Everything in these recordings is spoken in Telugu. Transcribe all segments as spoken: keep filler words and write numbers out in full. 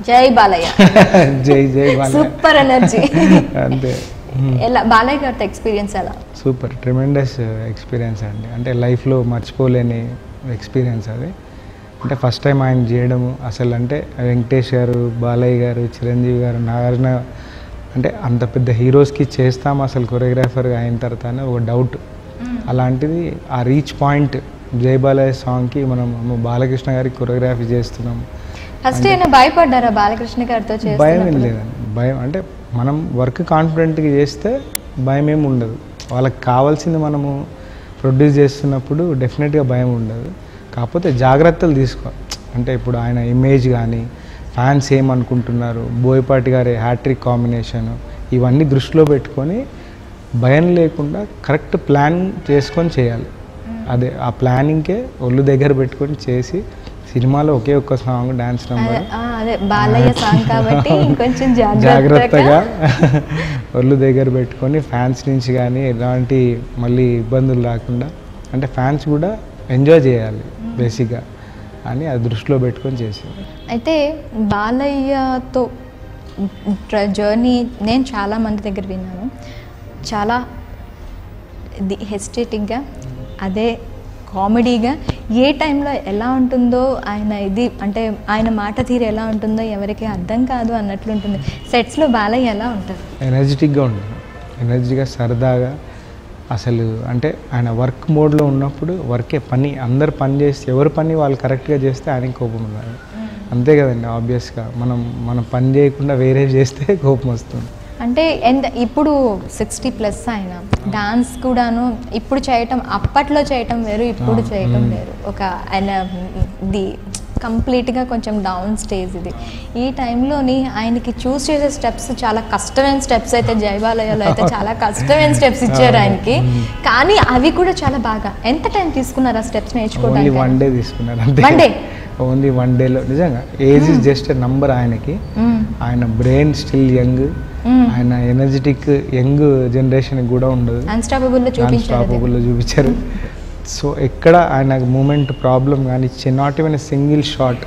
జై బాలయ్య. జై జై బాలయ్య. Super energy. అంతే. ఎలా బాలయ్య గారితో ఎక్స్పీరియన్స్ ఎలా? సూపర్ ట్రెమెండస్ ఎక్స్పీరియన్స్ అండి. అంటే లైఫ్లో మర్చిపోలేని ఎక్స్పీరియన్స్ అది. అంటే ఫస్ట్ టైం ఆయన చేయడము అసలు అంటే వెంకటేష్ గారు, బాలయ్య గారు, చిరంజీవి గారు, నాగార్జున అంటే అంత పెద్ద హీరోస్కి చేస్తాం అసలు కొరియోగ్రాఫర్గా అయిన తర్వాత ఒక డౌట్. అలాంటిది ఆ రీచ్ పాయింట్ జై బాలయ్య సాంగ్కి మనం బాలకృష్ణ గారికి కొరియోగ్రఫీ చేస్తున్నాం. ఫస్ట్ అయినా భయపడ్డారా బాలకృష్ణ గారితో? భయం ఏం లేదండి. భయం అంటే మనం వర్క్ కాన్ఫిడెంట్గా చేస్తే భయం ఏమి ఉండదు. వాళ్ళకి కావాల్సింది మనము ప్రొడ్యూస్ చేస్తున్నప్పుడు డెఫినెట్గా భయం ఉండదు. కాకపోతే జాగ్రత్తలు తీసుకోవాలి. అంటే ఇప్పుడు ఆయన ఇమేజ్ కానీ ఫ్యాన్స్ ఏమనుకుంటున్నారు, బోయపాటి గారి హ్యాట్రిక్ కాంబినేషను ఇవన్నీ దృష్టిలో పెట్టుకొని భయం లేకుండా కరెక్ట్ ప్లాన్ చేసుకొని చేయాలి. అదే ఆ ప్లానింగ్కే ఒళ్ళు దగ్గర పెట్టుకొని చేసి సినిమాలో ఒకే ఒక్క సాంగ్ డాన్స్ నెంబర్ అదే బాలయ్య సాంగ్ కాబట్టి ఇంకొంచెం జాగ్రత్తగా ఒళ్ళు దగ్గర పెట్టుకొని ఫ్యాన్స్ నుంచి కానీ ఎలాంటి మళ్ళీ ఇబ్బందులు రాకుండా అంటే ఫ్యాన్స్ కూడా ఎంజాయ్ చేయాలి బేసిక్గా అని అది దృష్టిలో పెట్టుకొని చేసేది. అయితే బాలయ్యతో జర్నీ నేను చాలా మంది దగ్గర విన్నాను. చాలా ఇది హెస్టేటింగ్గా, అదే కామెడీగా, ఏ టైంలో ఎలా ఉంటుందో ఆయన ఇది అంటే ఆయన మాట తీరు ఎలా ఉంటుందో ఎవరికి అర్థం కాదు అన్నట్లు ఉంటుంది. సెట్స్లో బాలయ్య ఎలా ఉంటారు? ఎనర్జెటిక్గా ఉంటుంది, ఎనర్జీగా సరదాగా. అసలు అంటే ఆయన వర్క్ మోడ్లో ఉన్నప్పుడు వర్కే పని అందరు పని చేస్తే ఎవరు పని వాళ్ళు కరెక్ట్గా చేస్తే ఆయనకి కోపం ఉన్నారు. అంతే కదండి. ఆబ్వియస్గా మనం మనం పని చేయకుండా వేరే చేస్తే కోపం వస్తుంది. అంటే ఎంత ఇప్పుడు సిక్స్టీ ప్లస్ ఆయన డాన్స్ కూడాను ఇప్పుడు చేయటం అప్పట్లో చేయటం వేరు, ఇప్పుడు చేయటం వేరు. ఒక ఆయన ఇది కంప్లీట్గా కొంచెం డౌన్ స్టేజ్ ఇది. ఈ టైంలోని ఆయనకి చూస్ చేసే స్టెప్స్ చాలా కష్టమైన స్టెప్స్ అయితే జై బాలయ్యలో అయితే చాలా కష్టమైన స్టెప్స్ ఇచ్చారు ఆయనకి. కానీ అవి కూడా చాలా బాగా. ఎంత టైం తీసుకున్నారు ఆ స్టెప్స్ నేర్చుకోవడానికి? వన్ డే తీసుకున్నారు. వన్ డే ఓన్లీ వన్ డేలో. నిజంగా age is just a number ఆయనకి. ఆయన బ్రెయిన్ స్టిల్ యంగ్, ఆయన ఎనర్జెటిక్ యంగ్ జనరేషన్ కూడా ఉండదు. అన్స్టాపబుల్లో చూపించారు. సో ఎక్కడ ఆయన మూమెంట్ ప్రాబ్లం కానీ నాట్ ఈవెన్ సింగిల్ షాట్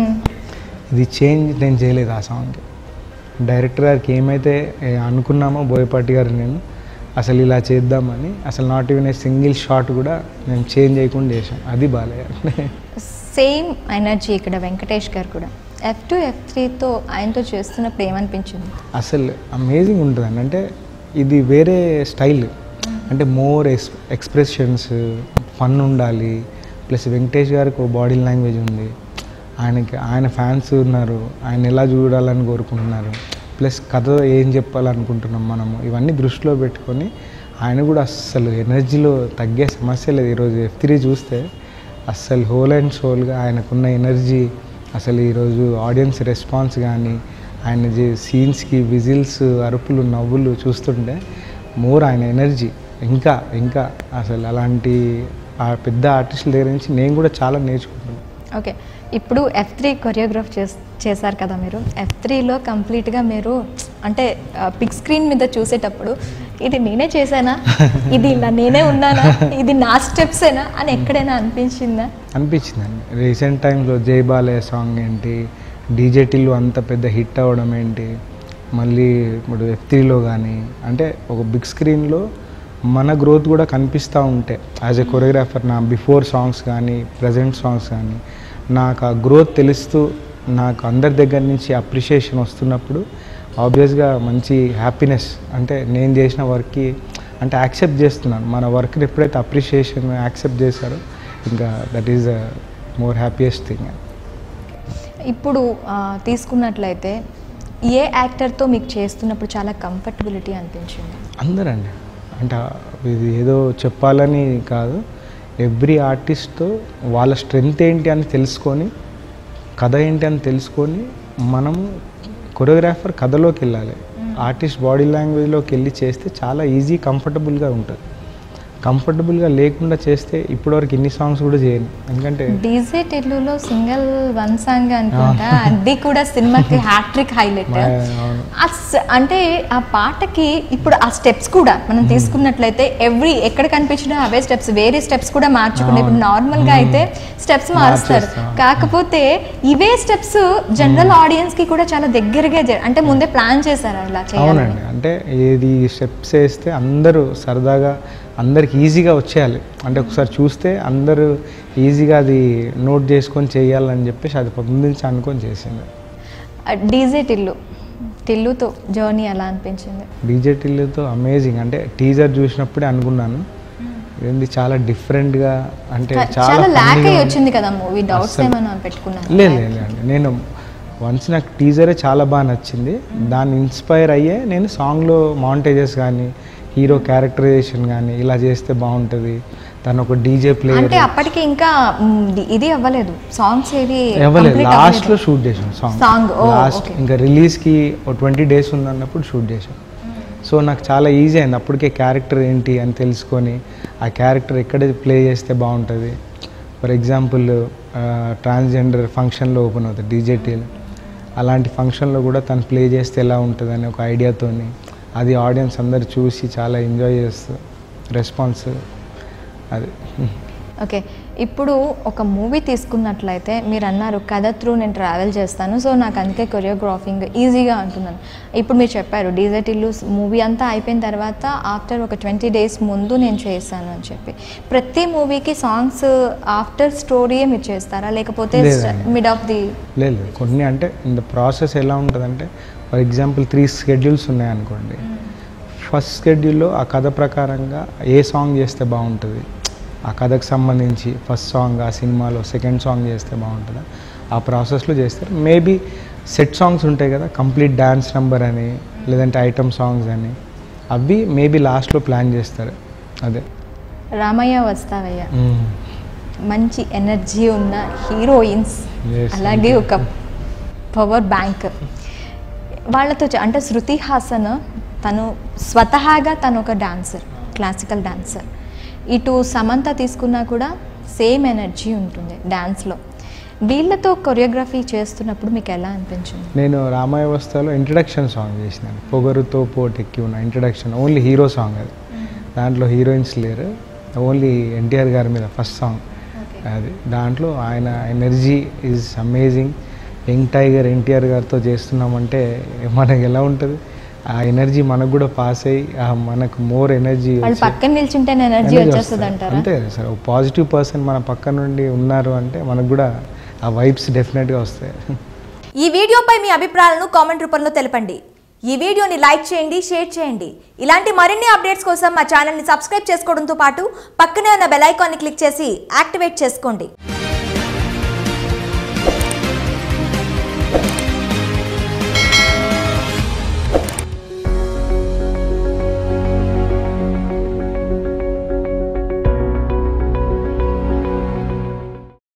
ఇది చేంజ్ నేను చేయలేదు ఆ సాంగ్కి. డైరెక్టర్ గారికి ఏమైతే అనుకున్నామో బోయపాటి గారు నేను అసలు ఇలా చేద్దామని అసలు not even a single shot కూడా నేను చేంజ్ చేయకుండా చేశాను. అది బాలయ్య. సేమ్ ఎనర్జీ ఇక్కడ వెంకటేష్ గారు కూడా ఎఫ్ టూ ఎఫ్ త్రీతో ఆయనతో చేస్తున్నప్పుడు ఏమనిపించింది? అసలు అమేజింగ్ ఉంటుందండి. అంటే ఇది వేరే స్టైల్. అంటే మోర్ ఎక్స్ ఎక్స్ప్రెషన్స్ ఫన్ ఉండాలి. ప్లస్ వెంకటేష్ గారికి ఒక బాడీ లాంగ్వేజ్ ఉంది. ఆయనకి ఆయన ఫ్యాన్స్ ఉన్నారు, ఆయన ఎలా చూడాలని కోరుకుంటున్నారు, ప్లస్ కథ ఏం చెప్పాలనుకుంటున్నాం మనము, ఇవన్నీ దృష్టిలో పెట్టుకొని ఆయన కూడా అస్సలు ఎనర్జీలో తగ్గే సమస్య లేదు. ఈరోజు ఎఫ్ త్రీ చూస్తే అస్సలు హోల్ అండ్ సోల్గా ఆయనకున్న ఎనర్జీ, అసలు ఈరోజు ఆడియన్స్ రెస్పాన్స్ కానీ ఆయన సీన్స్కి విజిల్స్, అరుపులు, నవ్వులు చూస్తుంటే మోర్ ఆయన ఎనర్జీ ఇంకా ఇంకా అసలు అలాంటి ఆ పెద్ద ఆర్టిస్టుల దగ్గర నుంచి నేను కూడా చాలా నేర్చుకుంటాను. ఓకే, ఇప్పుడు ఎఫ్ త్రీ కొరియోగ్రాఫ్ చేస్ చేశారు కదా మీరు. ఎఫ్ త్రీలో కంప్లీట్గా మీరు అంటే బిగ్ స్క్రీన్ మీద చూసేటప్పుడు ఇది నేనే చేశానా, ఇది ఇలా నేనే ఉన్నానా, ఇది నా స్టెప్సేనా అని ఎక్కడైనా అనిపించిందా? అనిపించిందండి. రీసెంట్ టైంలో జై బాలయ్య సాంగ్ ఏంటి, డీజేటీలు అంత పెద్ద హిట్ అవ్వడం ఏంటి, మళ్ళీ ఇప్పుడు ఎఫ్ త్రీలో కానీ అంటే ఒక బిగ్ స్క్రీన్లో మన గ్రోత్ కూడా కనిపిస్తూ ఉంటే యాజ్ ఎ కొరియోగ్రాఫర్ నా బిఫోర్ సాంగ్స్ కానీ ప్రజెంట్ సాంగ్స్ కానీ నాకు ఆ గ్రోత్ తెలుస్తూ నాకు అందరి దగ్గర నుంచి అప్రిషియేషన్ వస్తున్నప్పుడు ఆబ్వియస్గా మంచి హ్యాపీనెస్. అంటే నేను చేసిన వర్క్కి అంటే యాక్సెప్ట్ చేస్తున్నాను. మన వర్క్ని ఎప్పుడైతే అప్రిషియేషన్ యాక్సెప్ట్ చేశారో ఇంకా that is the more happiest thing. ఇప్పుడు తీసుకున్నట్లయితే ఏ యాక్టర్తో మీకు చేస్తున్నప్పుడు చాలా కంఫర్టబిలిటీ అనిపించింది? అందరండి. అంటే ఇది ఏదో చెప్పాలని కాదు, ఎవ్రీ ఆర్టిస్ట్తో వాళ్ళ స్ట్రెంగ్త్ ఏంటి అని తెలుసుకొని కథ ఏంటి అని తెలుసుకొని మనము కొరియోగ్రాఫర్ కథలోకి వెళ్ళాలి. ఆర్టిస్ట్ బాడీ లాంగ్వేజ్లోకి వెళ్ళి చేస్తే చాలా ఈజీ కంఫర్టబుల్గా ఉంటుంది. కంఫర్టబుల్గా లేకుండా చేస్తే ఇప్పటివరకు ఇన్ని సాంగ్స్ కూడా చేయను. ఎందుకంటే డీజే టిల్లులో సింగిల్ వన్ సాంగ్ అనుకుంటా, అది కూడా సినిమాకి హ్యాట్రిక్ హైలైట్. అంటే ఆ పాటకి ఇప్పుడు ఆ స్టెప్స్ కూడా మనం తీసుకున్నట్లయితే ఎవ్రీ ఎక్కడ కనిపించినా అవే స్టెప్స్, వేరే స్టెప్స్ కూడా మార్చుకుంటే ఇప్పుడు నార్మల్గా అయితే స్టెప్స్ మారుస్తారు, కాకపోతే ఇవే స్టెప్స్ జనరల్ ఆడియన్స్ కి కూడా చాలా దగ్గరగా అంటే ముందే ప్లాన్ చేశారు అలా చేయాలి. అవునండి, అంటే ఏది స్టెప్స్ వేస్తే అందరూ సరదాగా అందరికి ఈజీగా వచ్చేయాలి, అంటే ఒకసారి చూస్తే అందరూ ఈజీగా అది నోట్ చేసుకొని చేయాలని చెప్పేసి అది ముందు నుంచి అనుకొని చేసింది. డీజే టిల్లు టిల్లుతో జర్నీ ఎలా అనిపించింది? డీజే టిల్లుతో అమేజింగ్, అంటే టీజర్ చూసినప్పుడే అనుకున్నాను ఏంది చాలా డిఫరెంట్గా, అంటే చాలా లాక్ అయ్యి వచ్చింది కదా మూవీ, డౌట్స్ ఏమైనా పెట్టుకున్నాను? లేదు లేదండి, నేను వన్స్ నాకు టీజరే చాలా బాగా నచ్చింది, దాన్ని ఇన్స్పైర్ అయ్యే నేను సాంగ్లో మాంటేజెస్ కానీ హీరో క్యారెక్టరైజేషన్ కానీ ఇలా చేస్తే బాగుంటుంది, తను ఒక డీజే ప్లే అంటే అప్పటికి ఇంకా ఇది అవ్వలేదు, సాంగ్స్ ఏవి అవ్వలేదు, లాస్ట్లో షూట్ చేసాం సాంగ్ సాంగ్ లాస్ట్ ఇంకా రిలీజ్కి ఒక ట్వంటీ డేస్ ఉందన్నప్పుడు షూట్ చేసాం. సో నాకు చాలా ఈజీ అయింది అప్పటికే క్యారెక్టర్ ఏంటి అని తెలుసుకొని ఆ క్యారెక్టర్ ఎక్కడ ప్లే చేస్తే బాగుంటుంది. ఫర్ ఎగ్జాంపుల్ ట్రాన్స్జెండర్ ఫంక్షన్లో ఓపెన్ అవుతుంది డీజే టీల్, అలాంటి ఫంక్షన్లో కూడా తను ప్లే చేస్తే ఎలా ఉంటుంది అని ఒక ఐడియాతోని అది ఆడియన్స్ అందరు చూసి చాలా ఎంజాయ్ చేస్తూ రెస్పాన్స్ అది. ఓకే, ఇప్పుడు ఒక మూవీ తీసుకున్నట్లయితే మీరు అన్నారు కథ త్రూ నేను ట్రావెల్ చేస్తాను, సో నాకు అందుకే కొరియోగ్రాఫింగ్ ఈజీగా అంటున్నాను. ఇప్పుడు మీరు చెప్పారు డీజే టిల్లు మూవీ అంతా అయిపోయిన తర్వాత ఆఫ్టర్ ఒక ట్వంటీ డేస్ ముందు నేను చేశాను అని చెప్పి, ప్రతి మూవీకి సాంగ్స్ ఆఫ్టర్ స్టోరీయే మీరు చేస్తారా లేకపోతే మిడ్ ఆఫ్ ది? లేదు, కొన్ని అంటే ఇన్ ద ప్రాసెస్ ఎలా ఉంటుందంటే ఫర్ ఎగ్జాంపుల్ త్రీ స్కెడ్యూల్స్ ఉన్నాయనుకోండి, ఫస్ట్ స్కెడ్యూల్లో ఆ కథ ప్రకారంగా ఏ సాంగ్ చేస్తే బాగుంటుంది, ఆ కథకు సంబంధించి ఫస్ట్ సాంగ్ ఆ సినిమాలో సెకండ్ సాంగ్ చేస్తే బాగుంటుందా ఆ ప్రాసెస్లో చేస్తారు. మేబీ సెట్ సాంగ్స్ ఉంటాయి కదా, కంప్లీట్ డ్యాన్స్ నెంబర్ అని లేదంటే ఐటమ్ సాంగ్స్ అని, అవి మేబీ లాస్ట్లో ప్లాన్ చేస్తారు. అదే రామయ్య వస్తావయ్య మంచి ఎనర్జీ ఉన్న హీరోయిన్స్, అలాగే ఒక పవర్ బ్యాంక్ వాళ్ళతో అంటే శృతి హాసన్ తను స్వతహాగా తను ఒక డాన్సర్, క్లాసికల్ డాన్సర్. ఇటు సమంత తీసుకున్నా కూడా సేమ్ ఎనర్జీ ఉంటుంది డ్యాన్స్లో. వీళ్ళతో కొరియోగ్రఫీ చేస్తున్నప్పుడు మీకు ఎలా అనిపించింది? నేను రామాయ వస్తాలో ఇంట్రడక్షన్ సాంగ్ చేసినాను, పొగరుతో పోటెక్కి ఉన్న ఇంట్రడక్షన్, ఓన్లీ హీరో సాంగ్ అది, దాంట్లో హీరోయిన్స్ లేరు, ఓన్లీ ఎన్టీఆర్ గారి మీద ఫస్ట్ సాంగ్ అది. దాంట్లో ఆయన energy is amazing. Young tiger NTR గారితో చేస్తున్నామంటే మనకు ఎలా ఉంటుంది, ఆ ఎనర్జీ మనకు కూడా పాస్ అయ్యి మనకు మోర్ ఎనర్జీ పక్కన నిల్చుంటే ఎనర్జీ వచ్చేస్తుంది అంటారు. అంతే సార్, ఒక పాజిటివ్ పర్సన్ మన పక్క నుండి ఉన్నారు అంటే మనకు కూడా ఆ వైబ్స్ డెఫినెట్గా వస్తాయి. ఈ వీడియోపై మీ అభిప్రాయాలను కామెంట్ రూపంలో తెలపండి. ఈ వీడియోని లైక్ చేయండి, షేర్ చేయండి. ఇలాంటి మరిన్ని అప్డేట్స్ కోసం మా ఛానల్ని సబ్స్క్రైబ్ చేసుకోవడంతో పాటు పక్కనే ఉన్న బెల్ ఐకాన్ని క్లిక్ చేసి యాక్టివేట్ చేసుకోండి.